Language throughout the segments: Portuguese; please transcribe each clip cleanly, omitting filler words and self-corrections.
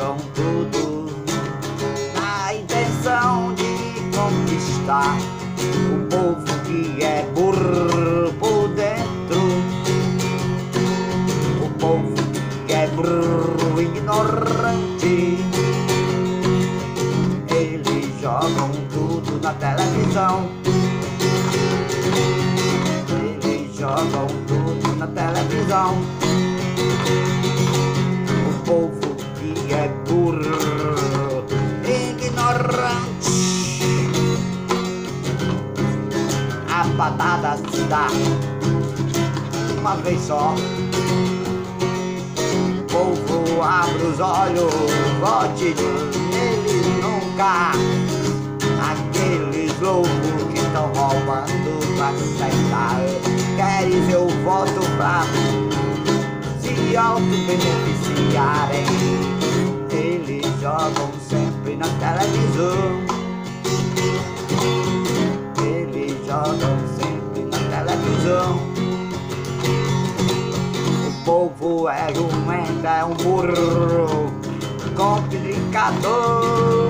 jogam tudo na intenção de conquistar o povo que é burro por dentro, o povo que é burro, ignorante. Eles jogam tudo na televisão, eles jogam tudo na televisão. O povo que é burro, ignorante. A patada se dá uma vez só. O povo abre os olhos, vote neles nunca. Aqueles loucos que estão roubando pra sentar, querem ver o voto pra se auto-beneficiarem. Eles jogam sempre na televisão, eles jogam sempre na televisão. O povo é jumento, é um burro complicador,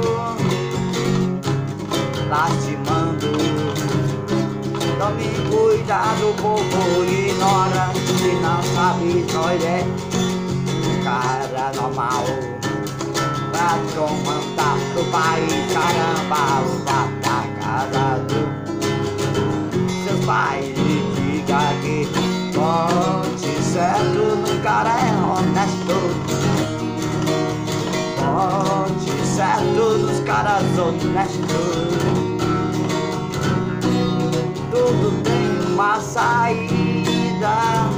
lastimando. Tome cuidado, povo ignorante, não sabe escolher um cara normal pra comandar pro país. Caramba, vá pra casa dos seus pais e diga que vote certo no cara é honesto. Vote certo nos caras honestos. Tudo tem uma saída.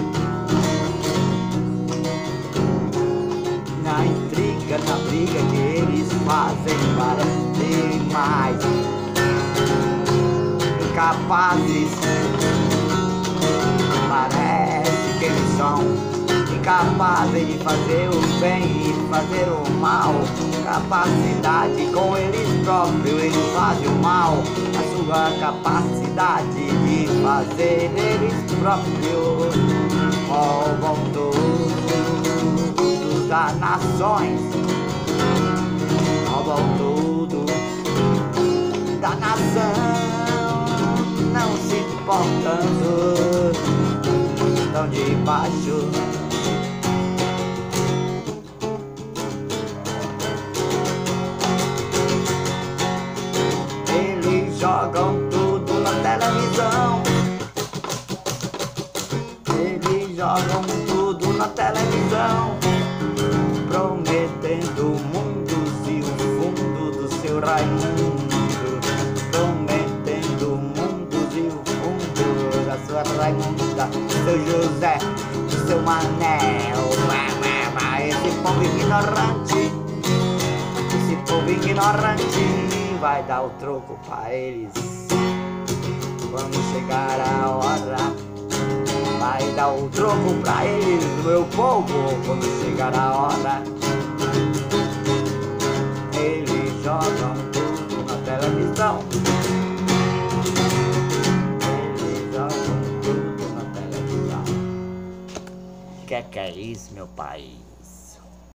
Na intriga, na briga que eles fazem, parece mais incapazes. Parece que eles são incapazes de fazer o bem e fazer o mal. Capacidade com eles próprios, eles fazem o mal. A sua capacidade de fazer eles próprios roubam tudo das nações, roubam tudo da nação, não se importando, tão debaixo. Jogam tudo na televisão, eles jogam tudo na televisão, prometendo mundos e o fundo do seu Raimundo, prometendo mundos e o fundo da sua Raimunda, seu José, do seu Manel. Esse povo ignorante, esse povo ignorante vai dar o troco pra eles quando chegar a hora. Vai dar o troco pra eles, meu povo, quando chegar a hora. Eles jogam tudo na televisão, eles jogam tudo na televisão. Que é isso, meu pai?